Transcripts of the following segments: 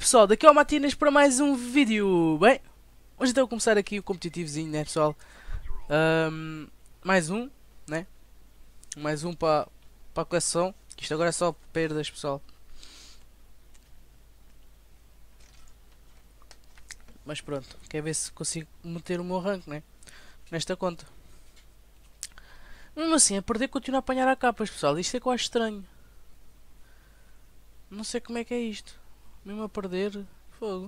pessoal, daqui é o Matinas para mais um vídeo. Bem, hoje então vou começar aqui o competitivozinho, né pessoal? Mais um, né? Mais um para a coleção. Isto agora é só perdas, pessoal. Mas pronto, quer ver se consigo meter o meu rank, né? Nesta conta. Mesmo assim, a perder continuo a apanhar a capas, pessoal. Isto é que eu acho estranho. Não sei como é que é isto. Mesmo a perder, fogo.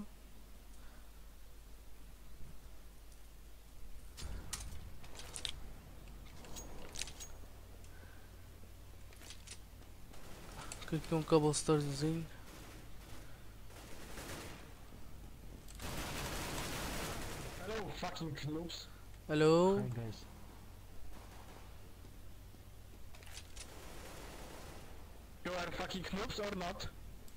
Aqui um cobblestonezinho. Hello, fucking noobs. Alô? Hi guys. You are fucking noobs or not?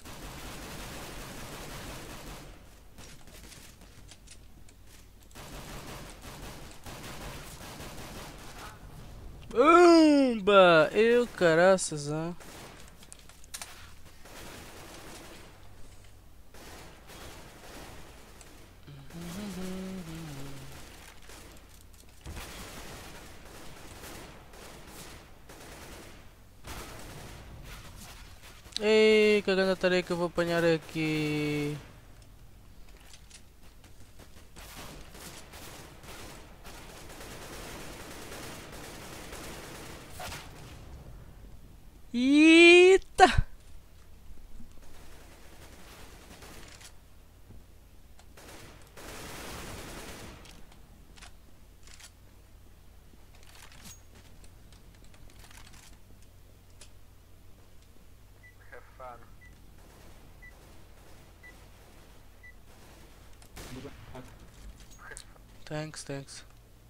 Eu caraças, ah. Ei, que grande tarefa que eu vou apanhar aqui. Eita! Have fun. Thanks, thanks.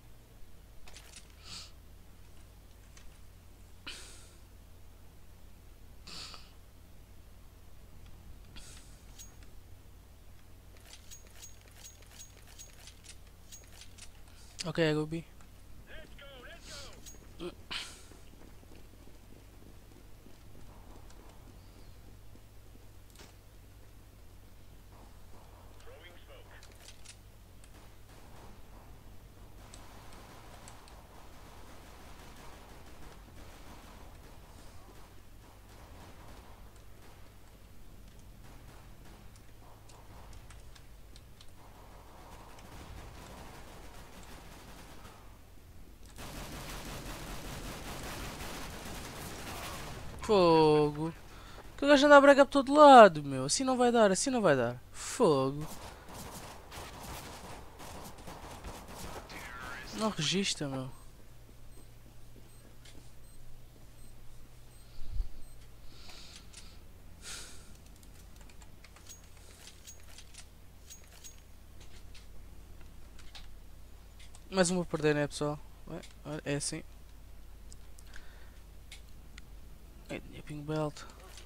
Okay, I go B. Fogo. Que o gajo anda a bregar por todo lado, meu. Assim não vai dar, assim não vai dar. Fogo. Não registra, meu. Mais uma a perder, né, pessoal? É assim. É, ping belt.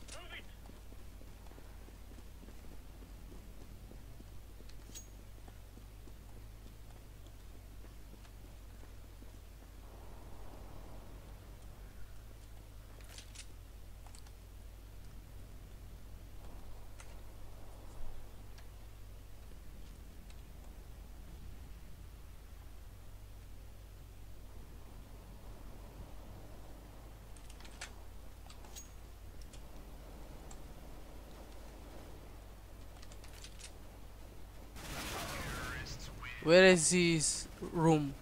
Where is his room?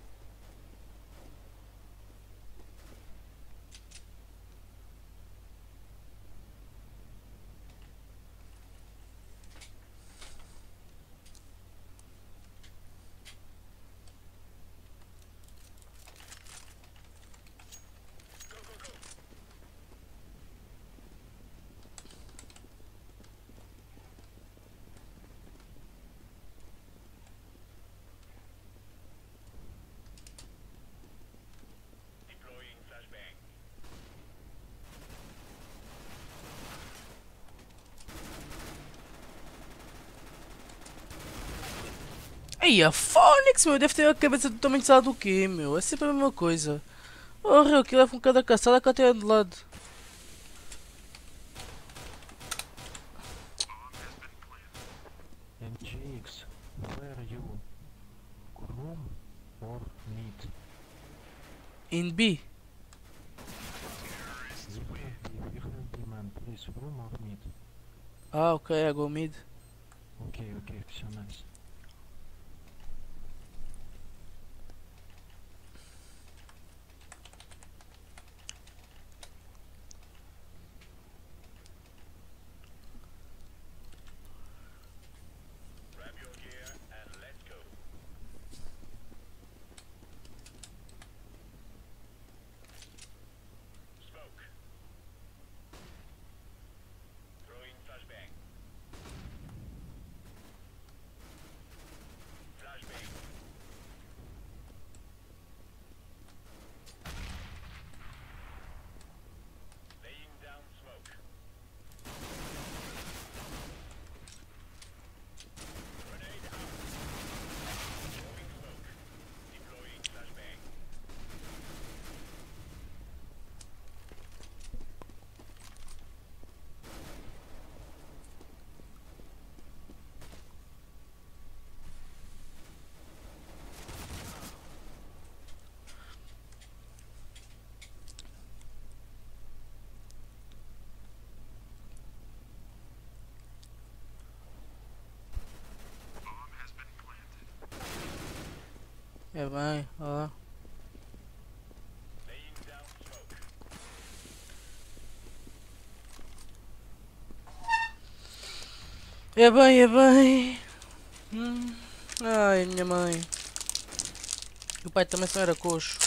Ei, a Phonics, meu, deve ter a cabeça totalmente sabe do quê, meu? É sempre a mesma coisa. Oh, Rio, que leva um cada caçada que até de lado. In B. You have B, man. Please, room or mid? Ah, ok, I go mid. Okay, so nice. É bem, olha lá. É bem, é bem. Ai, minha mãe. O pai também só era coxo.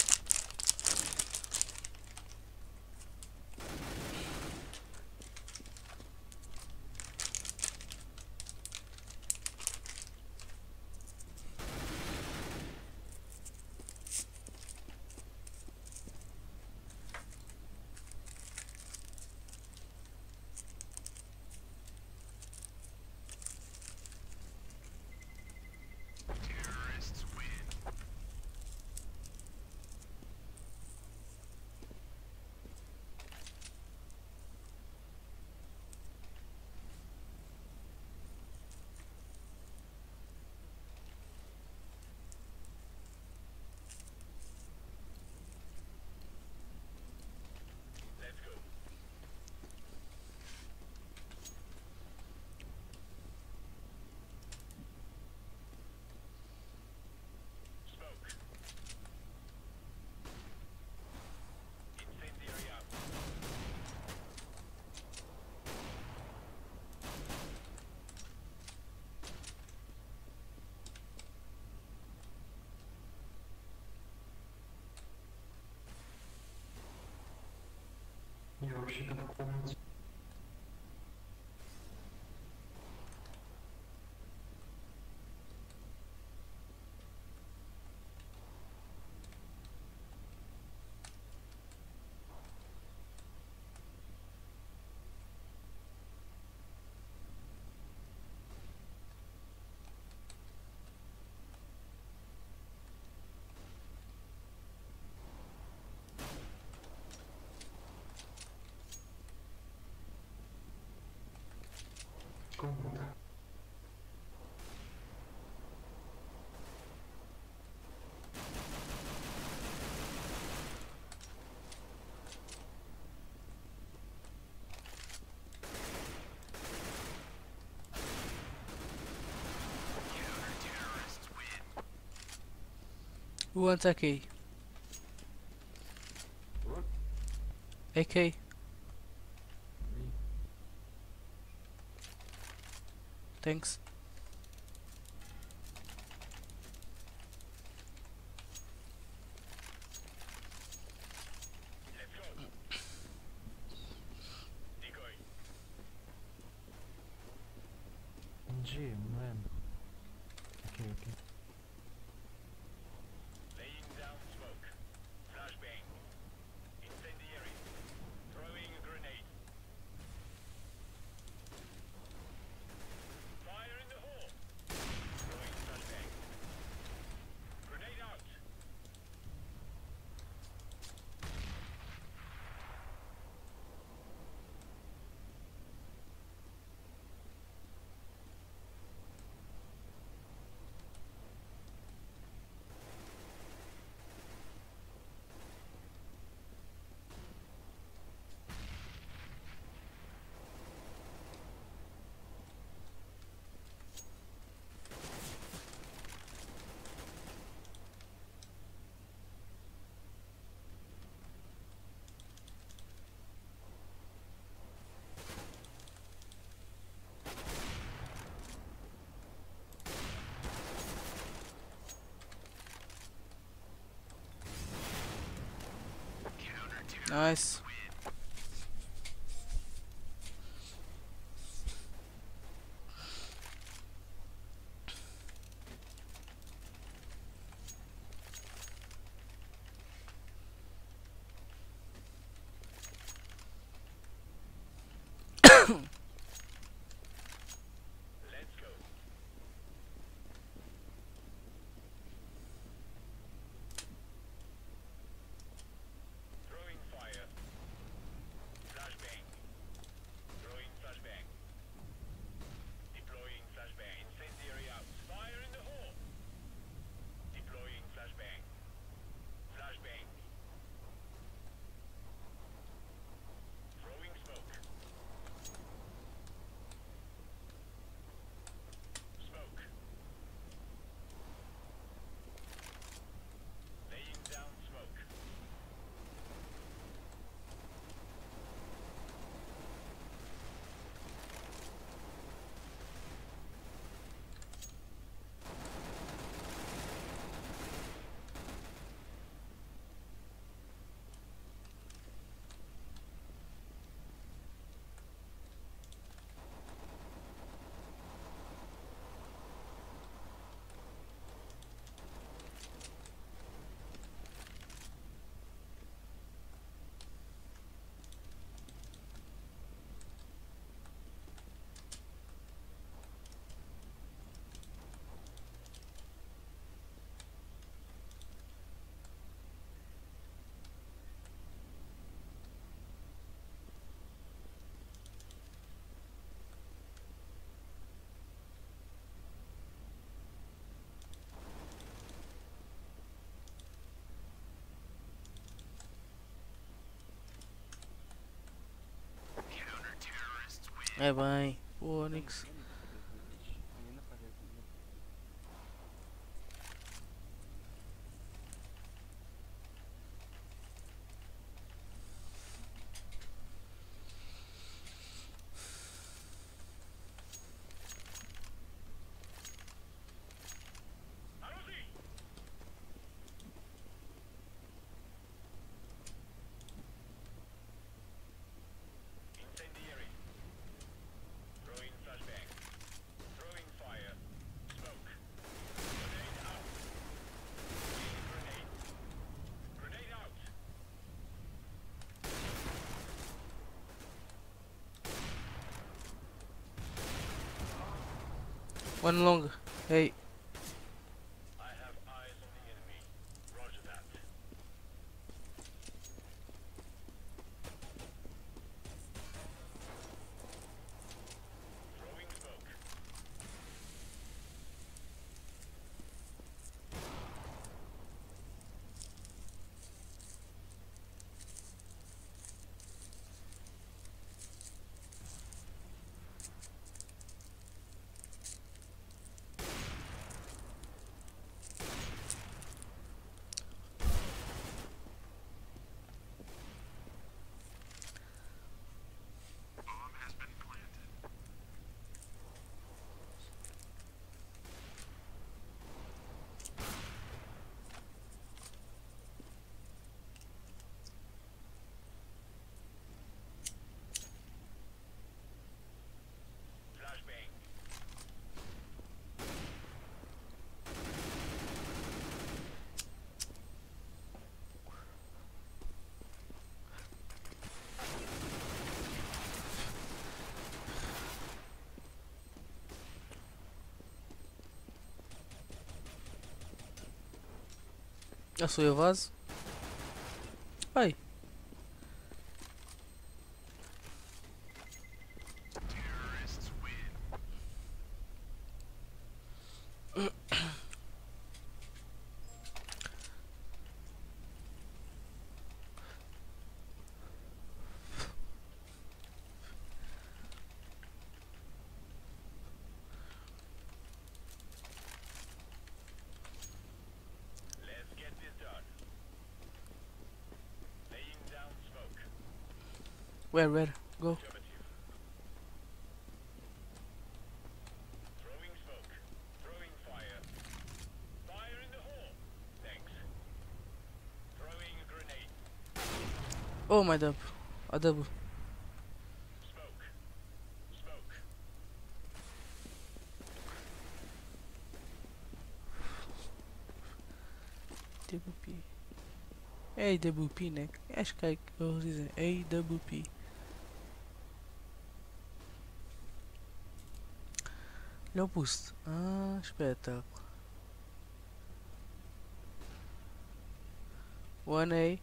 Я вообще-то в комнате. Комната. O antes aqui. What? AK. Thanks. G, man. Okay. Nice. É bem, o Onyx. One long. Hey. Já sou eu vaso. Ai. Where? Go. Oh my dub. A double. AWP. É AWP, né? Acho que é que eles dizem AWP. Olha o boost. Ah, espetáculo. 1A.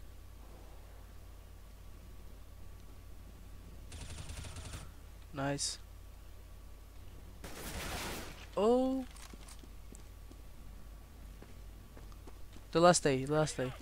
Nice. Oh. The last day, the last day.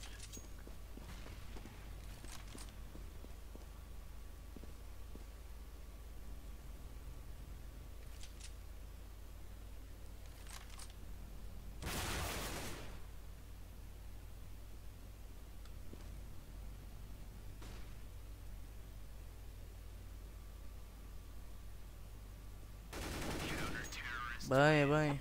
Bem, bem.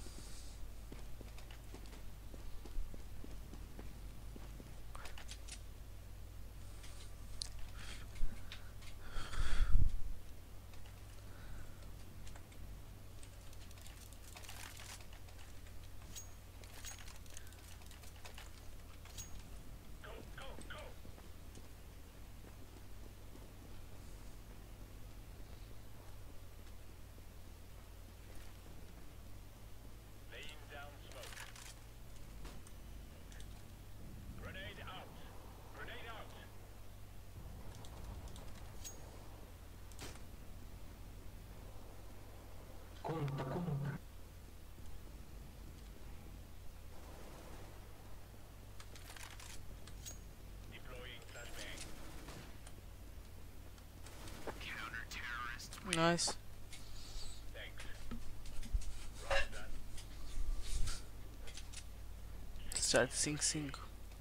Conta, conta. Nice. Start 5-5.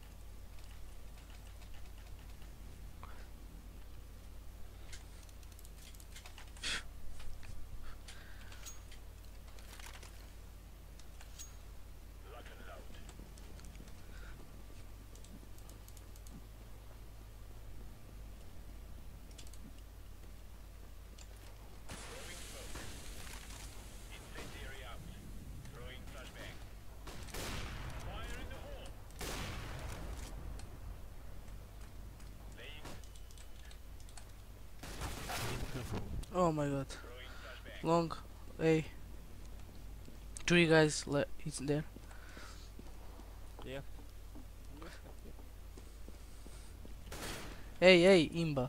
Oh my god. Long. Hey. Three guys it's there. Yeah. Hey, Imba.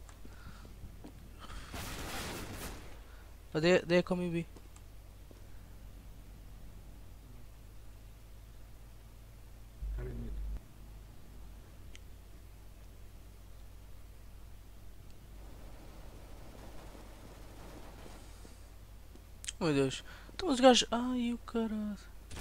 Oh, they're coming B. Oh meu Deus. Então os gajos. Ai o caralho.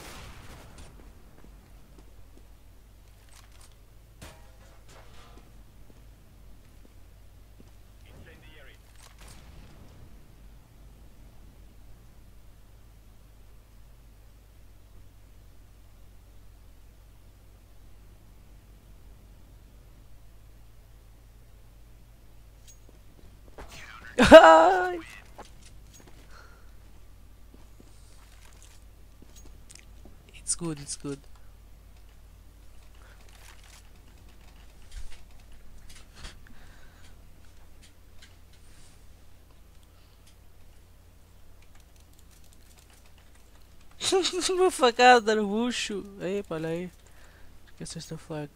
Ai. It's good, it's good. Uma facada no bucho. Epa, olha aí. Esquece esta flag.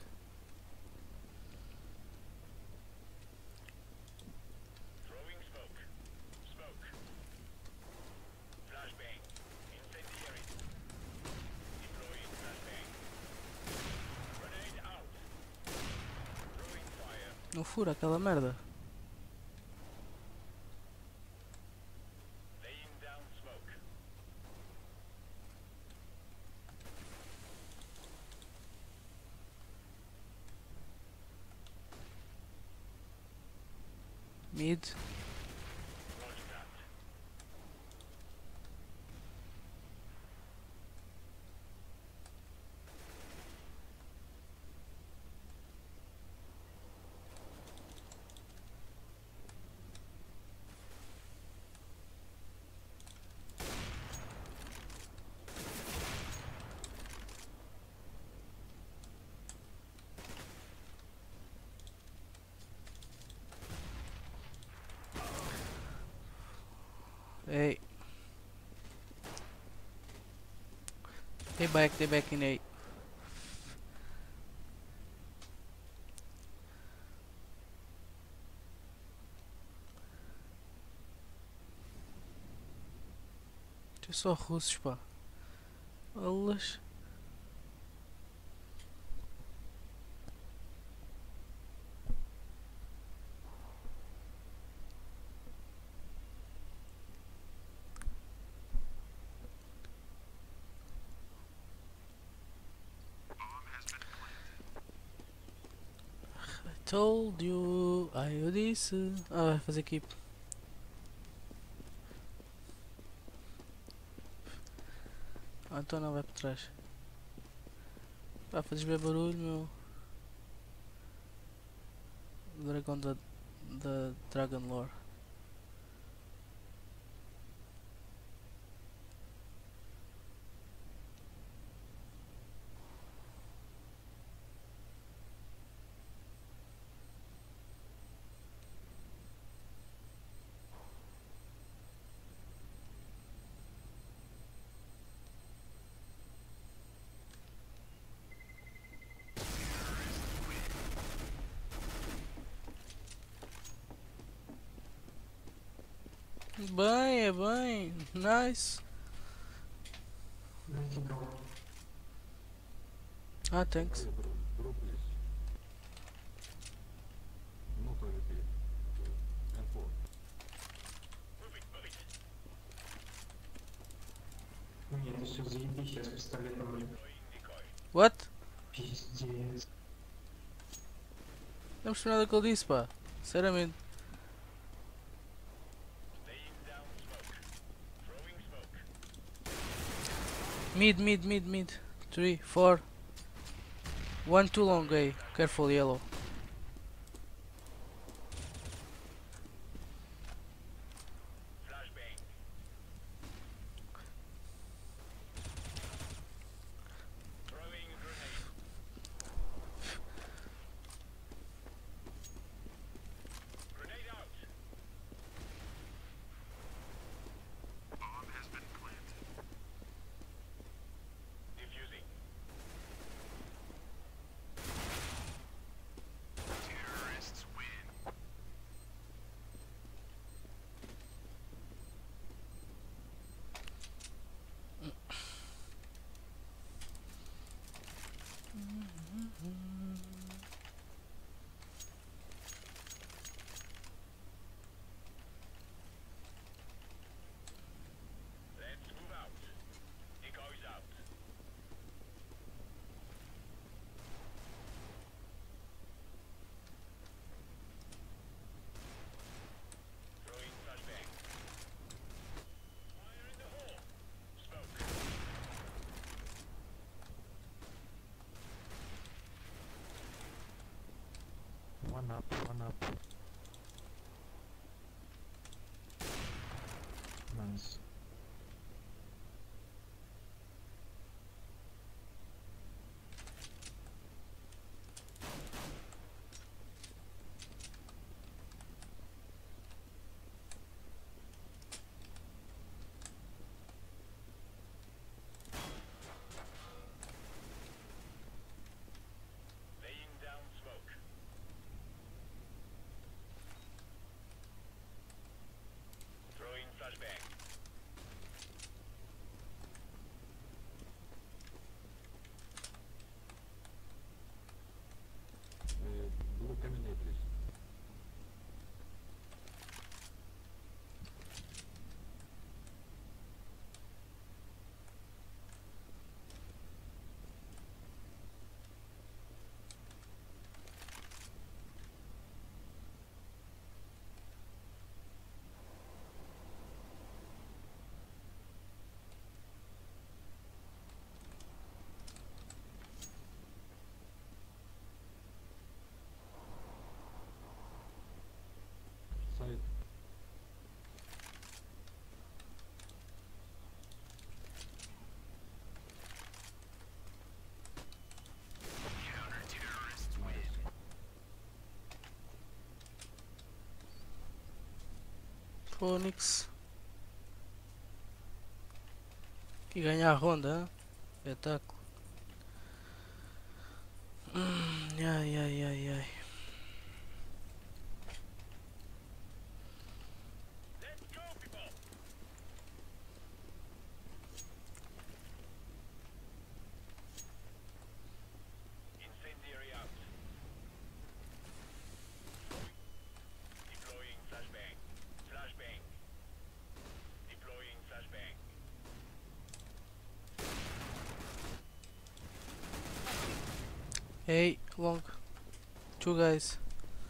Não fura aquela merda. Mid. Hey. They back in A. Tem só russos, pá. Alas. Told you, eu disse. Ah, vai fazer keep. Ah, então não vai para trás. Vai fazer bem barulho, meu. Dragão da Dragon Lore. Bem, é bem. Nice. Nice drop. Ah, thanks. Drop please. Not AWP. M4. Нет, это все заебись, я с пистолетом, блин. What? Пиздец. Não percebi nada que ele disse, pá. Sinceramente. Mid. 3, 4. 1 too long, A. Careful, yellow. One up. Nice. Blue cabinet please. Side. Phoenix. E ganhar a ronda, hã? Espetáculo. Ai, ai, ai, ai. Hey, long. Two guys.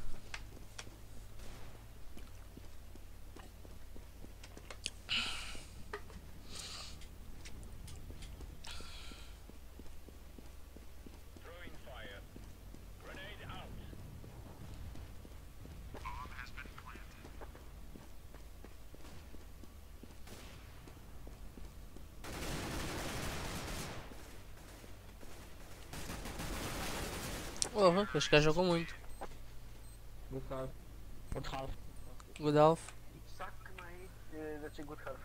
Oh, este gajo jogou muito. Good half. Good half. Good Alf. Suck my... that's a good half.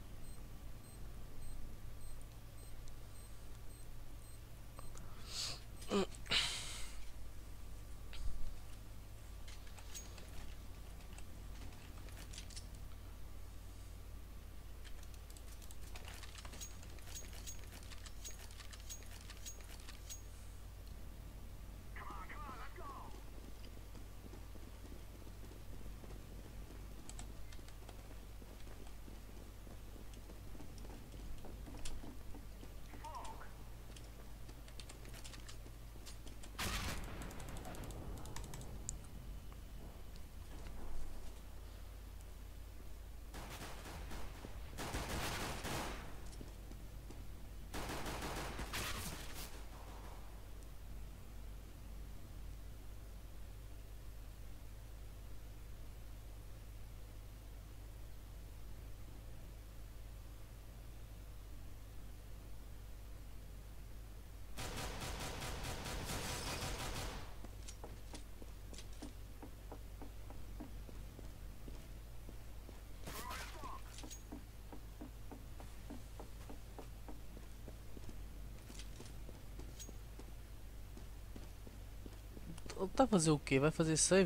Ele está a fazer o quê? Vai fazer save?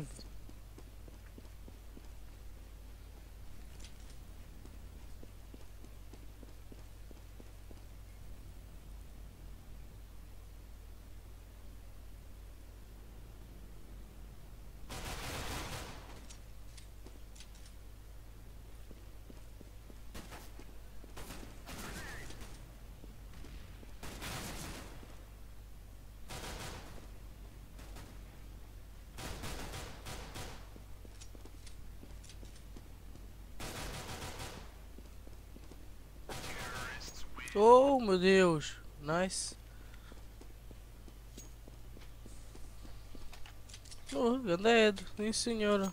Oh meu Deus! Nice! Oh, ganda Ed, sim senhora!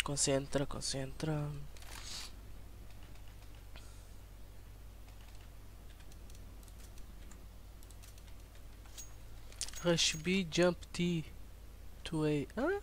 Concentra, concentra. Rush B, jump T to A. Hã?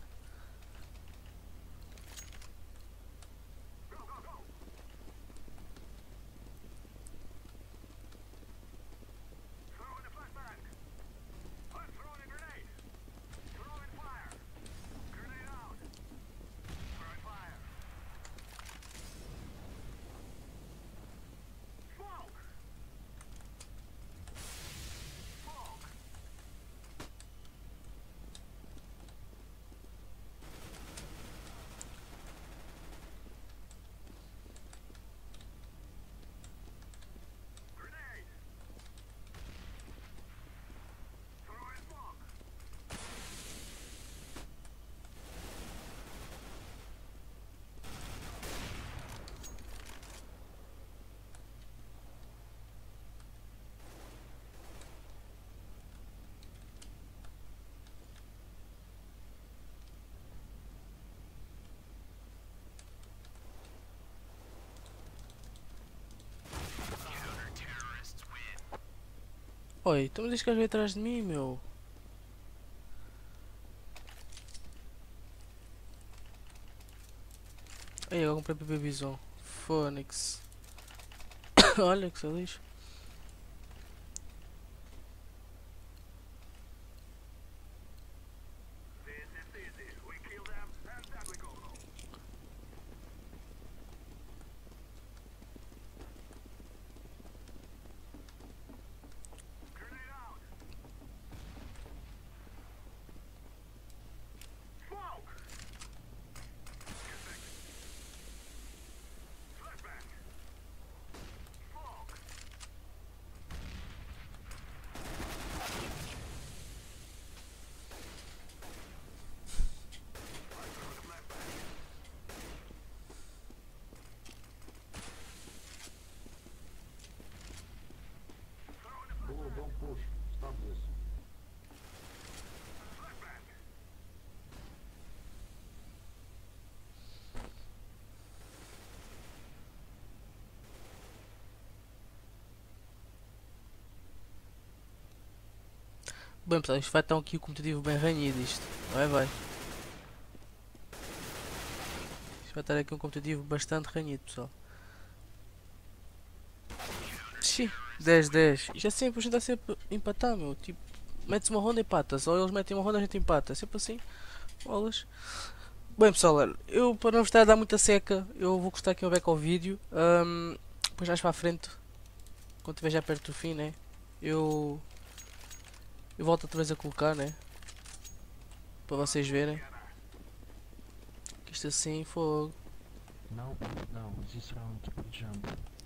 Oi, então este gajo veio atrás de mim, meu. Aí, eu comprei PP Bison. Phoenix. Olha que seu lixo. Go, don't push. Stop this. Bem pessoal, isto vai estar aqui o competitivo bem ranhido isto. Vai. Isto vai estar aqui um competitivo bastante ranhido, pessoal. Xi, 10-10. Isto é sempre, a gente está sempre a empatar, meu. Tipo, mete-se uma ronda e empatas. Ou eles metem uma ronda e a gente empata. É sempre assim. Bolas. Bem pessoal, olha, eu para não vos estar a dar muita seca, eu vou cortar aqui o back ao vídeo. Depois mais para a frente, quando estiver já perto do fim, né? Eu volto outra vez a colocar, né? Para vocês verem. Que isto assim foi. No, no, this round we jump.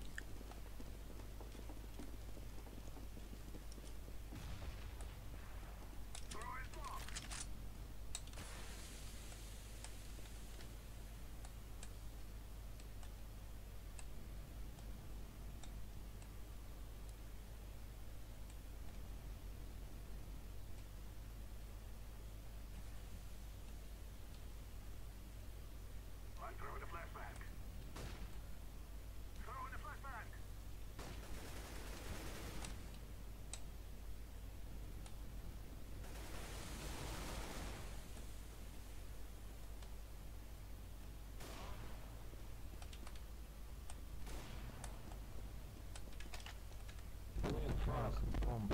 Fuck. Bomb.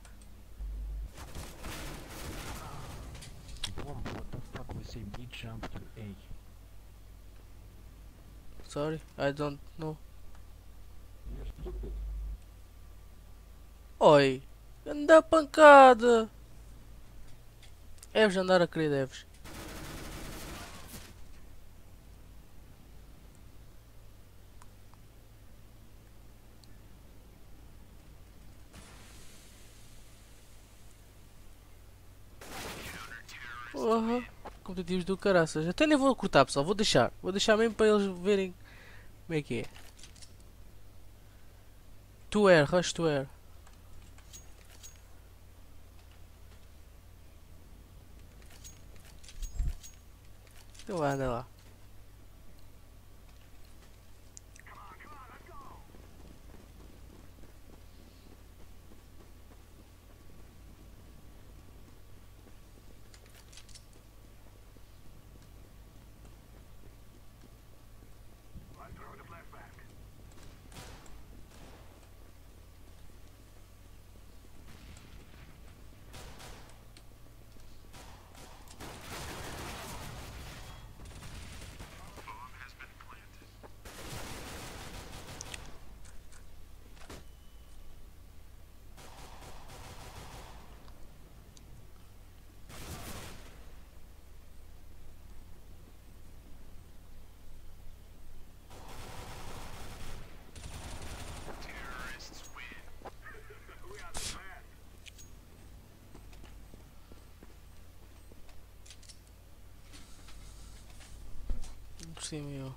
Bomb, what the fuck we say we jump to A. Sorry, I don't know. You're stupid. Oi! Anda pancada! Deves andar a querer, deves. Porra, competitivos do caraças. Até nem vou cortar, pessoal. Vou deixar mesmo para eles verem como é que é. To air, rush to air. Então anda lá. cima eu.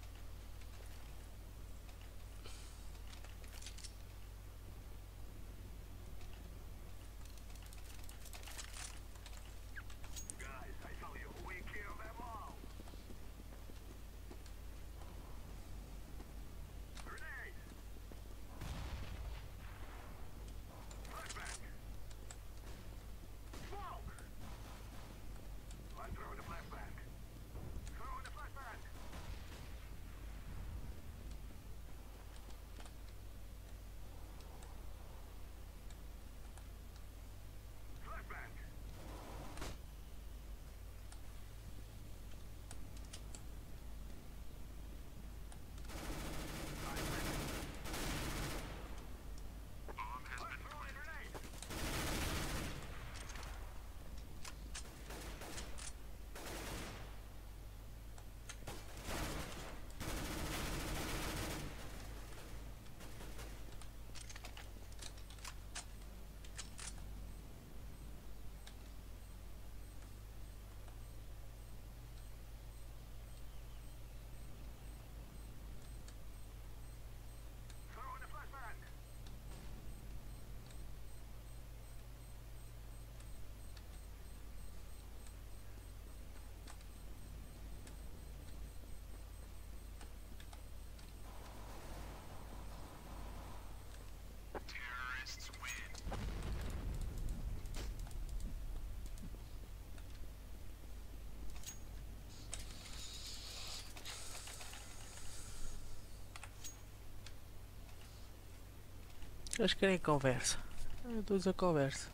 Eles querem conversa. Eu dou-lhes a conversa.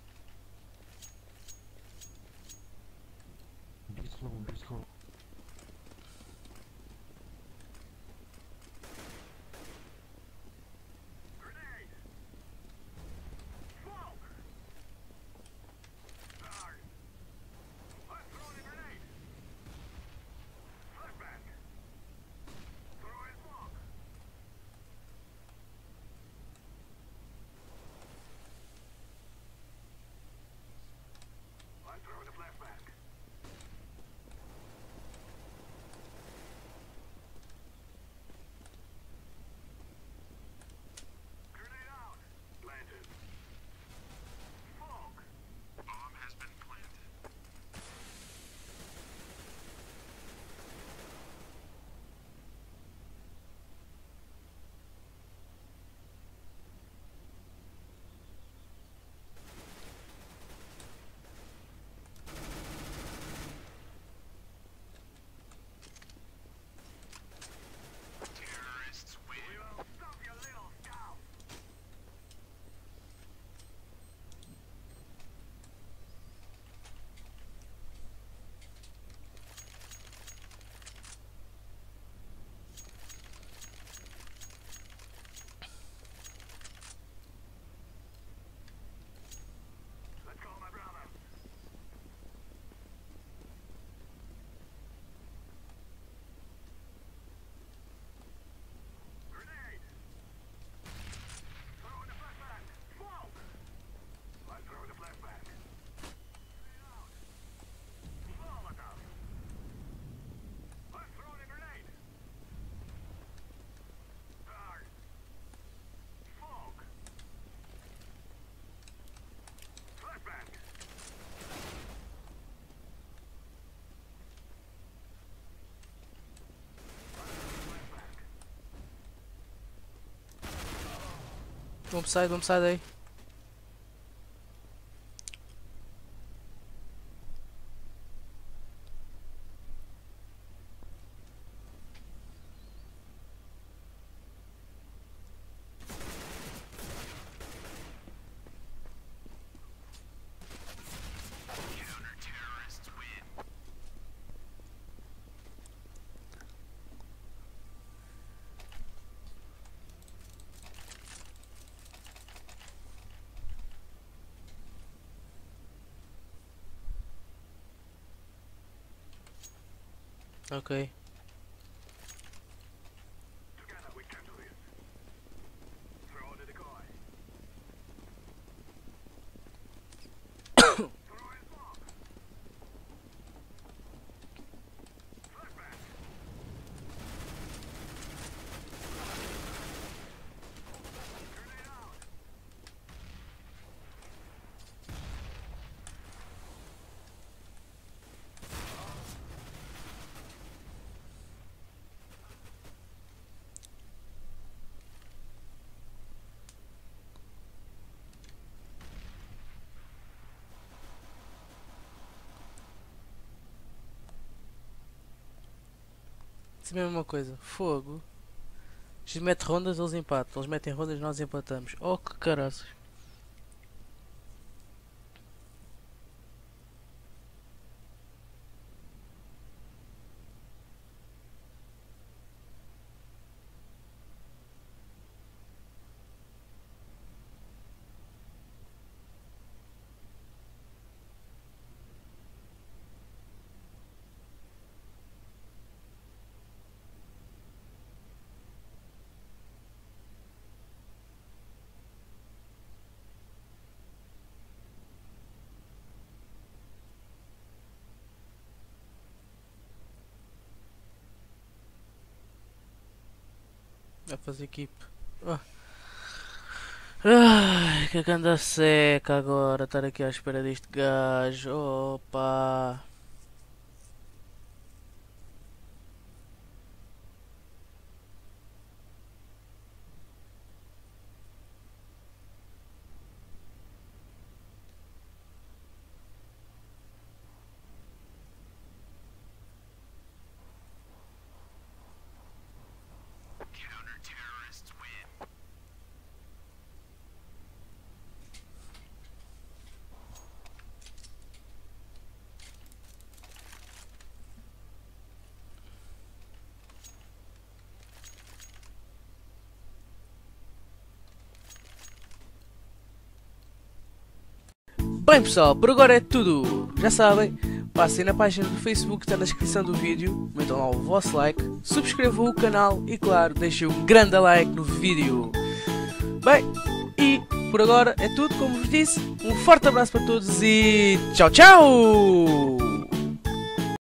Be slow, be slow. Vamos sair daí. Ok. sempre a mesma coisa. Fogo. A gente mete rondas, eles empatam. Eles metem rondas, nós empatamos. Oh, que caraças. Vai fazer equipe. Ah. Ai, que anda seca agora. Estar aqui à espera deste gajo. Opa. Bem pessoal, por agora é tudo. Já sabem, passem na página do Facebook, está na descrição do vídeo, metam lá o vosso like, subscrevam o canal e claro, deixem um grande like no vídeo. Bem, e por agora é tudo, como vos disse, um forte abraço para todos e tchau tchau!